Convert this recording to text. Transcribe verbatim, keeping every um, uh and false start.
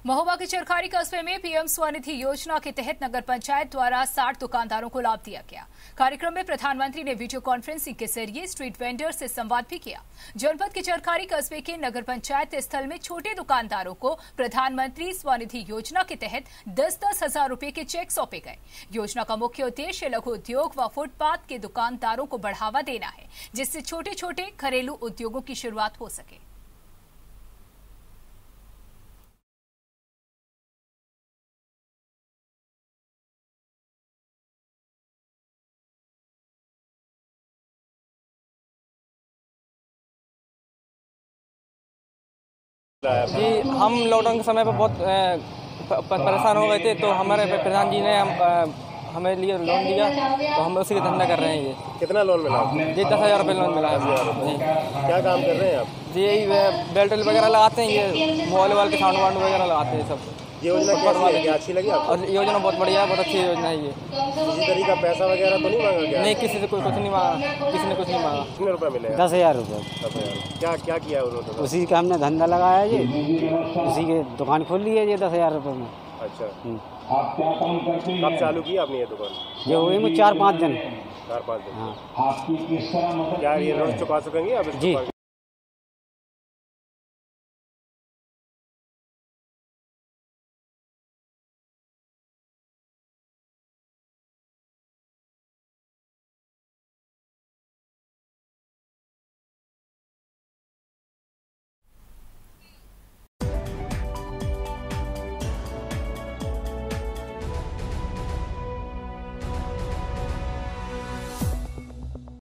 महोबा के चरखारी कस्बे में पीएम स्वनिधि योजना के तहत नगर पंचायत द्वारा साठ दुकानदारों को लाभ दिया गया। कार्यक्रम में प्रधानमंत्री ने वीडियो कॉन्फ्रेंसिंग के जरिए स्ट्रीट वेंडर से संवाद भी किया। जनपद के चरखारी कस्बे के नगर पंचायत स्थल में छोटे दुकानदारों को प्रधानमंत्री स्वनिधि योजना के तहत दस दस हजार रूपए के चेक सौंपे गए। योजना का मुख्य उद्देश्य लघु उद्योग व फुटपाथ के दुकानदारों को बढ़ावा देना है, जिससे छोटे छोटे घरेलू उद्योगों की शुरुआत हो सके। जी, हम लॉकडाउन के समय पर बहुत परेशान हो गए थे, तो हमारे प्रधान जी ने हम हमें लिए लोन दिया, तो हम उसी का धंधा कर रहे हैं। ये कितना लोन मिला? जी दस हज़ार रुपये लोन मिला है जी। क्या काम कर रहे हैं आप? जी यही बेल्ट वगैरह लगाते हैं, ये मोबाइल वाल के साउंड वाउंड वगैरह लगाते हैं सब। ये योजना कैसी लगी? अच्छी लगी आपको? और योजना बहुत बढ़िया है, बहुत अच्छी योजना है ये। किसी तरीके का पैसा वगैरह तो नहीं मांगा गया? नहीं, किसी से कोई कुछ नहीं मांगा, किसी ने कुछ नहीं मांगा। कितने रुपए मिले? दस हजार रुपये। दस हजार। क्या क्या किया उन्होंने? उसी का हमने धंधा लगाया जी, उसी के दुकान खोल ली है ये दस हजार रुपये में। अच्छा, कब चालू किया आपने ये दुकान? ये हुई मुझे चार पाँच दिन। चार पाँच दिन। हाँ। क्या ये ऋण चुका सकेंगे आप? जी।